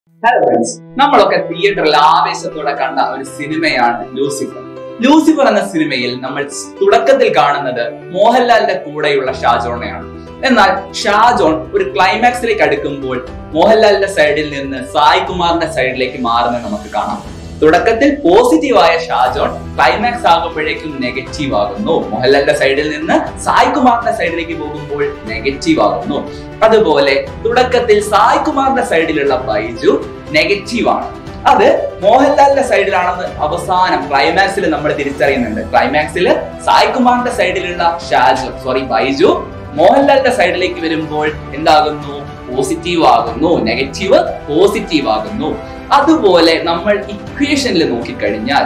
Hello friends, നമ്മളൊക്കെ തിയേറ്ററിൽ ആവേശത്തോടെ കണ്ട ഒരു സിനിമയാണ് ലൂസിഫർ. ലൂസിഫർ എന്ന സിനിമയിൽ നമ്മൾ തുടക്കത്തിൽ കാണുന്നത് മോഹൻലാലിന്റെ കൂടെയുള്ള ഷാജോണെയാണ്. എന്നാൽ ഷാജോൺ ഒരു ക്ലൈമാക്സിലേക്ക് അടുക്കുമ്പോൾ മോഹൻലാലിന്റെ സൈഡിൽ നിന്ന് സായ് കുമാറിന്റെ സൈഡിലേക്ക് മാറുന്നത് നമുക്ക് കാണാം. തുടക്കത്തിൽ പോസിറ്റീവായ ഷാജോൺ ക്ലൈമാക്സ് ആകുമ്പോഴേക്കും നെഗറ്റീവ് ആകുന്നു. മോഹൻലാലിന്റെ സൈഡിൽ നിന്ന് സായ് കുമാറിന്റെ സൈഡിലേക്ക് പോകുമ്പോൾ നെഗറ്റീവ് ആകുന്നു. അതുപോലെ തുടക്കത്തിൽ സായ് കുമാറിന്റെ സൈഡിലുള്ള ബൈജു നെഗറ്റീവ് ആണ്. അത് മോഹൻലാലിന്റെ സൈഡിലാണെന്ന് അവസാനം ക്ലൈമാക്സിൽ നമ്മൾ തിരിച്ചറിയുന്നുണ്ട്. ക്ലൈമാക്സിൽ സായ് കുമാറിന്റെ സൈഡിലുള്ള ബൈജു മോഹൻലാലിന്റെ സൈഡിലേക്ക് വരുമ്പോൾ എന്താകുന്നു? പോസിറ്റീവ് ആകുന്നു. നെഗറ്റീവ് പോസിറ്റീവ് ആകുന്നു. അതുപോലെ നമ്മൾ ഇക്വേഷനിൽ നോക്കിക്കഴിഞ്ഞാൽ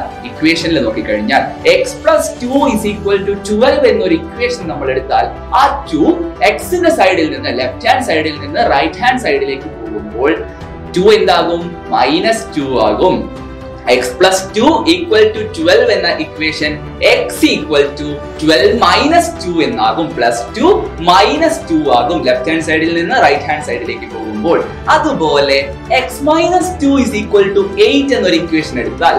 x+2 എന്നൊരു ഇക്വേഷൻ നമ്മൾ എടുത്താൽ ആ 2 എക്സിന്റെ സൈഡിൽ നിന്ന് ലെഫ്റ്റ് ഹാൻഡ് സൈഡിൽ നിന്ന് റൈറ്റ് ഹാൻഡ് സൈഡിലേക്ക് പോകുമ്പോൾ 2 എന്താകും? -2 ആകും. x+2 = 12 എന്ന ഇക്വേഷൻ x = 12 - 2 എന്നാകും. +2 - 2 ആകും ലെഫ്റ്റ് ഹാൻഡ് സൈഡിൽ നിന്ന് റൈറ്റ് ഹാൻഡ് സൈഡിലേക്ക് പോകുമ്പോൾ. അതുപോലെ x - 2 = 8 എന്നൊരു ഇക്വേഷൻ എടുത്താൽ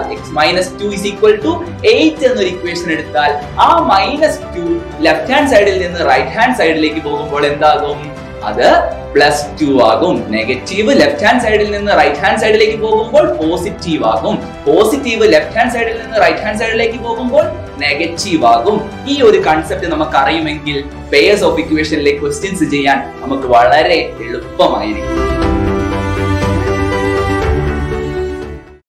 ആ -2 ലെഫ്റ്റ് ഹാൻഡ് സൈഡിൽ നിന്ന് റൈറ്റ് ഹാൻഡ് സൈഡിലേക്ക് പോകുമ്പോൾ എന്താകും? അത് +2 ആകും. നെഗറ്റീവ് ലെഫ്റ്റ് ഹാൻഡ് സൈഡിൽ നിന്ന് റൈറ്റ് ഹാൻഡ് സൈഡിലേക്ക് പോകുമ്പോൾ പോസിറ്റീവ് ആകും. പോസിറ്റീവ് ലെഫ്റ്റ് ഹാൻഡ് സൈഡിൽ നിന്ന് റൈറ്റ് ഹാൻഡ് സൈഡിലേക്ക് പോകുമ്പോൾ നെഗറ്റീവ് ആകും. ഈ ഒരു കൺസെപ്റ്റ് നമുക്ക് അറിയുമെങ്കിൽ പെയർസ് ഓഫ് ഇക്വേഷനിലെ ക്വസ്റ്റ്യൻസ് ചെയ്യാൻ നമുക്ക് വളരെ എളുപ്പമായിരിക്കും.